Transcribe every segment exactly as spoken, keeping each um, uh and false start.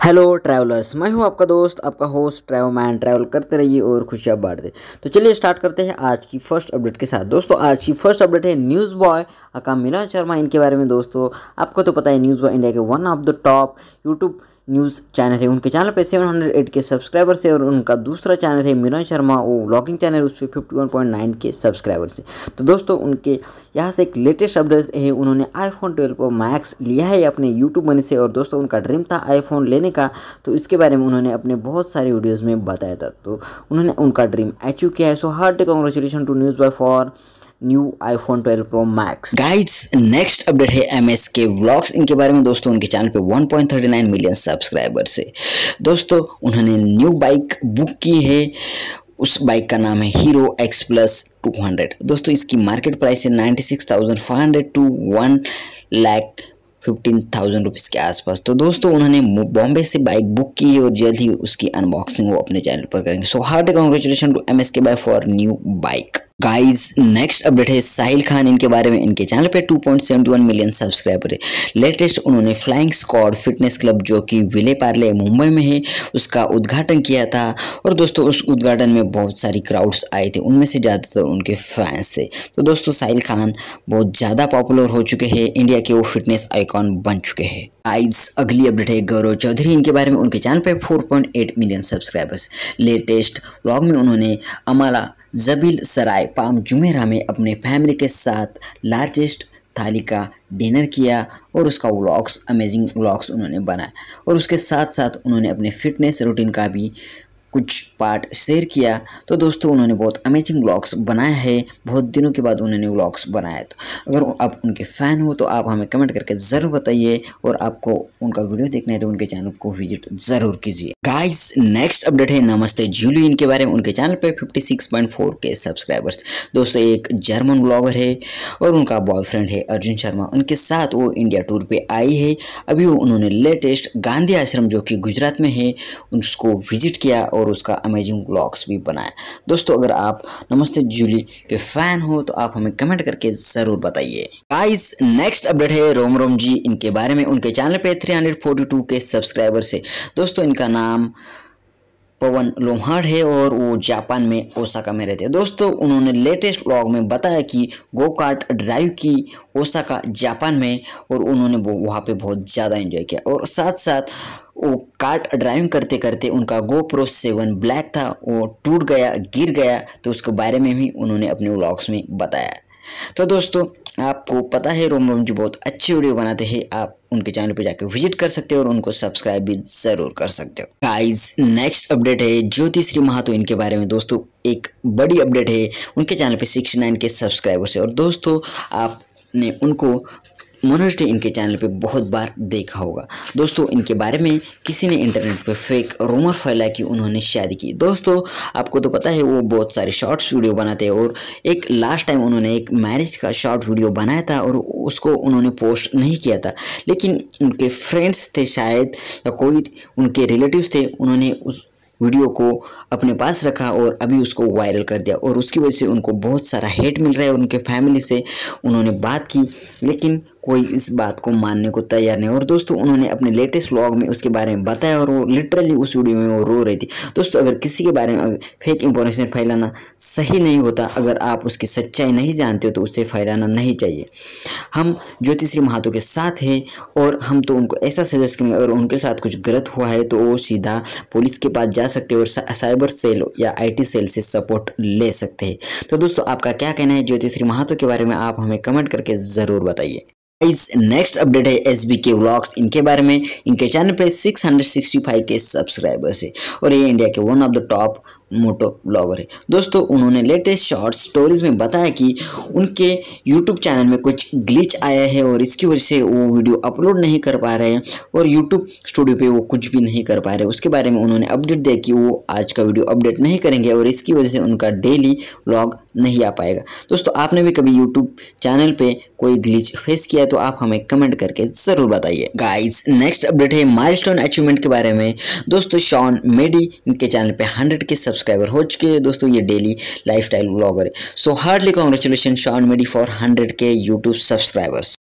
Hello travellers, मैं हूं आपका दोस्त, आपका होस्ट ट्रैवल मैन। ट्रैवल करते रहिए और खुशियां बांटते। तो चलिए स्टार्ट करते हैं आज की फर्स्ट अपडेट के साथ। दोस्तों आज की फर्स्ट अपडेट है न्यूज़ बॉय का मिलन शर्मा, इनके बारे में। दोस्तों आपको तो पता है न्यूज़ बॉय इंडिया के one of the top YouTube news channel है। उनके चैनल पे seven hundred eight K subscribers है और उनका दूसरा चैनल है मिलन शर्मा, वो व्लॉगिंग चैनल, उस पर fifty one point nine K subscribers है। तो दोस्तों उनके यहाँ से एक लेटेस्ट अपडेट है, उन्होंने आईफोन ट्वेल्व प्रो मैक्स लिया है अपने यूट्यूब मनी से। और दोस्तों उनका ड्रीम था आईफोन लेने का, तो इसके बारे में उन्होंने अपने बहुत सारे वीडियोज़ में बताया था। तो उन्होंने उनका ड्रीम अचीव किया है। So heart congratulation to news boy for new iPhone twelve Pro Max. Guides next update है एम एस के व्लॉग्स, इनके बारे में। दोस्तों उनके चैनल पे one point thirty nine million subscribers है। दोस्तों उन्होंने न्यू बाइक बुक की है, उस बाइक का नाम है Hero X plus two hundred. दोस्तों इसकी मार्केट प्राइस है ninety six thousand five hundred to one lakh fifteen thousand rupees के आसपास। तो दोस्तों उन्होंने बॉम्बे से बाइक बुक की है और जल्द ही उसकी अनबॉक्सिंग वो अपने चैनल पर करेंगे। So heart congratulation to M S K by for new bike. Guys next update है साहिल खान, इनके बारे में। इनके चैनल पे two point seven one million subscriber है। लेटेस्ट उन्होंने फ्लाइंग स्क्वाड फिटनेस क्लब जो कि विले पार्ले मुंबई में है, उसका उद्घाटन किया था। और दोस्तों उस उद्घाटन में बहुत सारी क्राउड्स आए थे, उनमें से ज़्यादातर उनके फैंस थे। तो दोस्तों साहिल खान बहुत ज़्यादा पॉपुलर हो चुके हैं, इंडिया के वो फिटनेस आइकॉन बन चुके हैं। गाइज अगली अपडेट है गौरव चौधरी, इनके बारे में। उनके चैनल पे four point eight million subscribers. Latest vlog में उन्होंने Amala Jabeel Saray Palm Jumeirah में अपने फैमिली के साथ लार्जेस्ट थाली का डिनर किया और उसका व्लॉग्स, अमेजिंग व्लॉग्स उन्होंने बनाया। और उसके साथ साथ उन्होंने अपने फिटनेस रूटीन का भी कुछ पार्ट शेयर किया। तो दोस्तों उन्होंने बहुत अमेजिंग व्लॉग्स बनाया है, बहुत दिनों के बाद उन्होंने व्लॉग्स बनाया। तो अगर आप उनके फ़ैन हो तो आप हमें कमेंट करके ज़रूर बताइए, और आपको उनका वीडियो देखना है तो उनके चैनल को विजिट ज़रूर कीजिए। गाइस नेक्स्ट अपडेट है नमस्ते जूली, इनके बारे में। उनके चैनल पे fifty six point four K subscribers. दोस्तों एक जर्मन ब्लॉगर है और उनका बॉयफ्रेंड है अर्जुन शर्मा, उनके साथ वो इंडिया टूर पे आई है। अभी उन्होंने लेटेस्ट गांधी आश्रम जो कि गुजरात में है उसको विजिट किया और उसका अमेजिंग व्लॉग्स भी बनाया। दोस्तों अगर आप नमस्ते जूली के फैन हो तो आप हमें कमेंट करके ज़रूर बताइए। गाइस नेक्स्ट अपडेट है रोम रोम जी, इनके बारे में। उनके चैनल पे three hundred forty two K subscribers है। दोस्तों इनका नाम पवन लोम्हाड़ है और वो जापान में ओसाका में रहते हैं। दोस्तों उन्होंने लेटेस्ट व्लॉग में बताया कि गो कार्ट ड्राइव की ओसाका जापान में, और उन्होंने वहाँ पे बहुत ज़्यादा एंजॉय किया। और साथ साथ वो कार्ट ड्राइविंग करते करते उनका गोप्रो सेवन ब्लैक था, वो टूट गया, गिर गया। तो उसके बारे में भी उन्होंने अपने व्लॉग्स में बताया। तो दोस्तों आपको पता है रोम रोम जी बहुत अच्छी वीडियो बनाते हैं, आप उनके चैनल पे जाकर विजिट कर सकते हो और उनको सब्सक्राइब भी जरूर कर सकते हो। गाइस नेक्स्ट अपडेट है ज्योति श्री महातो, इनके बारे में। दोस्तों एक बड़ी अपडेट है, उनके चैनल पे सिक्सटी नाइन के सब्सक्राइबर्स है। और दोस्तों आपने उनको मनोज डे इनके चैनल पे बहुत बार देखा होगा। दोस्तों इनके बारे में किसी ने इंटरनेट पे फेक रूमर फैलाया कि उन्होंने शादी की। दोस्तों आपको तो पता है वो बहुत सारे शॉर्ट्स वीडियो बनाते हैं, और एक लास्ट टाइम उन्होंने एक मैरिज का शॉर्ट वीडियो बनाया था और उसको उन्होंने पोस्ट नहीं किया था, लेकिन उनके फ्रेंड्स थे शायद या कोई उनके रिलेटिव्स थे, उन्होंने उस वीडियो को अपने पास रखा और अभी उसको वायरल कर दिया। और उसकी वजह से उनको बहुत सारा हेट मिल रहा है। और उनके फैमिली से उन्होंने बात की, लेकिन कोई इस बात को मानने को तैयार नहीं। और दोस्तों उन्होंने अपने लेटेस्ट व्लॉग में उसके बारे में बताया और वो लिटरली उस वीडियो में वो रो रही थी। दोस्तों अगर किसी के बारे में फेक इंफॉर्मेशन फैलाना सही नहीं होता, अगर आप उसकी सच्चाई नहीं जानते हो तो उसे फैलाना नहीं चाहिए। हम ज्योति श्री महातो के साथ हैं और हम तो उनको ऐसा सजेस्ट करेंगे, अगर उनके साथ कुछ गलत हुआ है तो वो सीधा पुलिस के पास जा सकते हैं और साइबर सेल या आईटी सेल से सपोर्ट ले सकते हैं। तो दोस्तों आपका क्या कहना है ज्योति श्री महातो के बारे में, आप हमें कमेंट करके ज़रूर बताइए। नेक्स्ट अपडेट है एस बी के व्लॉग्स, इनके बारे में। इनके चैनल पे six hundred sixty five K subscribers है और ये इंडिया के one of the top moto blogger है। दोस्तों उन्होंने लेटेस्ट शॉर्ट स्टोरीज में बताया कि उनके यूट्यूब चैनल में कुछ ग्लिच आया है और इसकी वजह से वो वीडियो अपलोड नहीं कर पा रहे हैं और यूट्यूब स्टूडियो पे वो कुछ भी नहीं कर पा रहे। उसके बारे में उन्होंने अपडेट दिया कि वो आज का वीडियो अपडेट नहीं करेंगे और इसकी वजह से उनका डेली व्लॉग नहीं आ पाएगा। दोस्तों आपने भी कभी यूट्यूब चैनल पे कोई ग्लिच फेस किया तो आप हमें कमेंट करके ज़रूर बताइए। गाइज नेक्स्ट अपडेट है माइलस्टोन अचीवमेंट के बारे में। दोस्तों शॉन मेडी इनके चैनल पे हंड्रेड के सब्सक्राइबर हो चुके हैं। दोस्तों ये डेली लाइफस्टाइल व्लॉगर है। So heartly congratulation Shawn Medi for hundred K YouTube subscribers.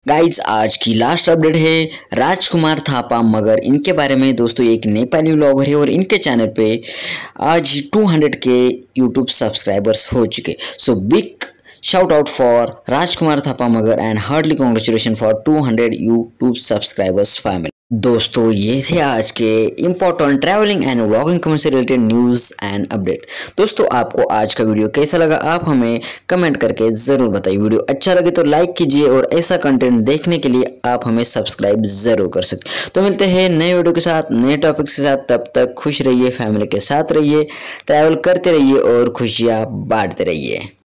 Guys आज की लास्ट अपडेट है राजकुमार थापा मगर इनके बारे में दोस्तों। एक नेपाली व्लॉगर है और इनके चैनल पे आज two hundred K YouTube subscribers हो चुके। So big shout out for Rajkumar Thapa Magar and heartly congratulation for two hundred YouTube subscribers family. दोस्तों ये थे आज के important travelling and vlogging comment से रिलेटेड न्यूज़ एंड अपडेट। दोस्तों आपको आज का वीडियो कैसा लगा आप हमें कमेंट करके ज़रूर बताइए। वीडियो अच्छा लगे तो लाइक कीजिए और ऐसा कंटेंट देखने के लिए आप हमें सब्सक्राइब ज़रूर कर सकते। तो मिलते हैं नए वीडियो के साथ, नए टॉपिक के साथ। तब तक खुश रहिए, फैमिली के साथ रहिए, ट्रैवल करते रहिए और खुशियाँ बांटते रहिए।